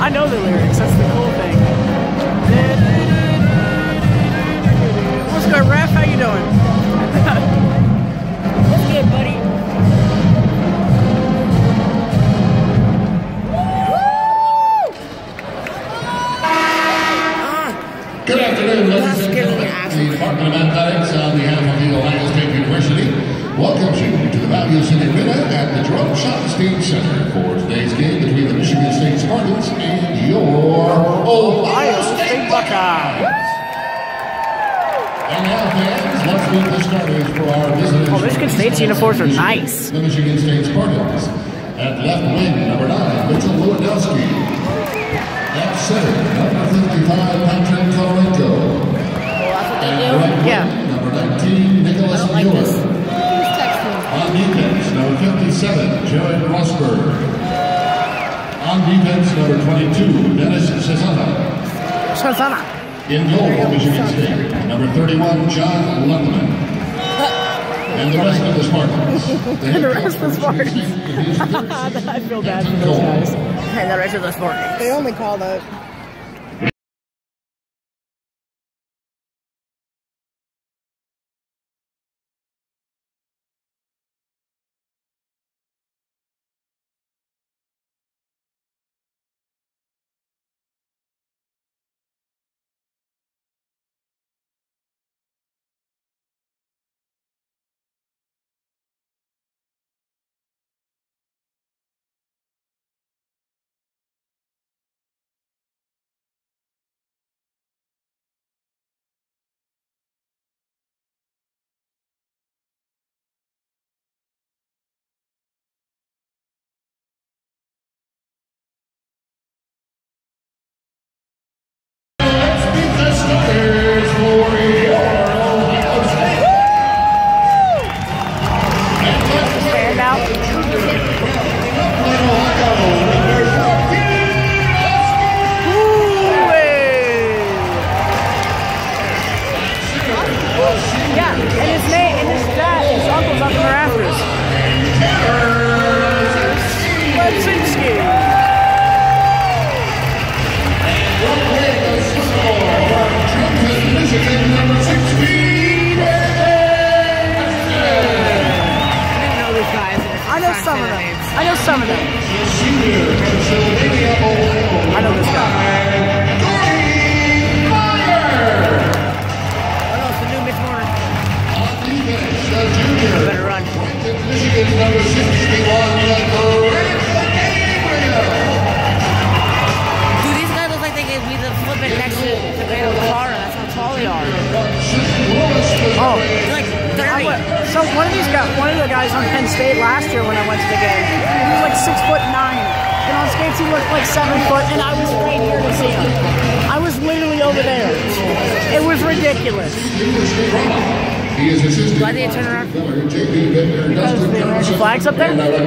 I know the lyrics. That's the cool thing. What's good, Ref? How you doing? What's good, buddy? Good afternoon, ladies and gentlemen. The Department of Athletics, on behalf of the Ohio State University, welcomes you to the Value City Arena at the Jerome Schottenstein Center for today's game between the Michigan State Spartans and your Ohio State Buckeyes. And now, fans, let's meet the starters for our visitors. Oh, Michigan State's uniforms are nice. The Michigan State Spartans. At left wing, number 9, Mitchell Lewandowski. At center, number 55, Patrick Korenko. And right wing, number 19, Nicholas Mueller. On defense, number 57, Jared Rosberg. On defense, number 22, Dennis Cesana. In goal, Michigan State, number 31, John Lepperman. And the rest of the Spartans. And the rest of the Spartans. I feel bad for those guys. And the rest of the Spartans. They only call that. I know some of them. I know this guy. Oh no, it's the new Mitch Warner. Better run. Dude, these guys look like they gave me the flipping next to Tomato Clara. That's how tall they are. Oh. They're like 30. So one of the guys on Penn State last year when I went to the game, he was like 6'9", and on skates he looked like 7 foot, and I was right here to see him. I was literally over there. It was ridiculous. Why did they turn around? Because the American flag's up there.